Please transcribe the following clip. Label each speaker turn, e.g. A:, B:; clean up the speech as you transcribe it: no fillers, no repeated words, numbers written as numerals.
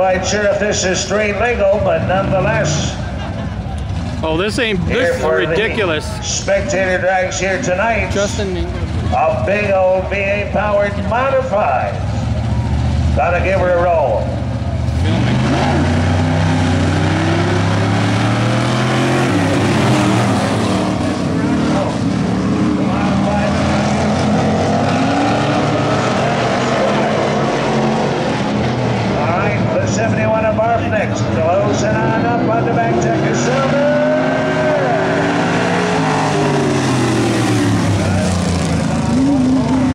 A: quite sure if this is street legal, but nonetheless.
B: Oh, this is ridiculous.
A: Spectator drags here tonight.
B: Justin.
A: A big old V8 powered modified. Gotta give her a roll. All right, the 71 of Barf next. Closing on up on the back.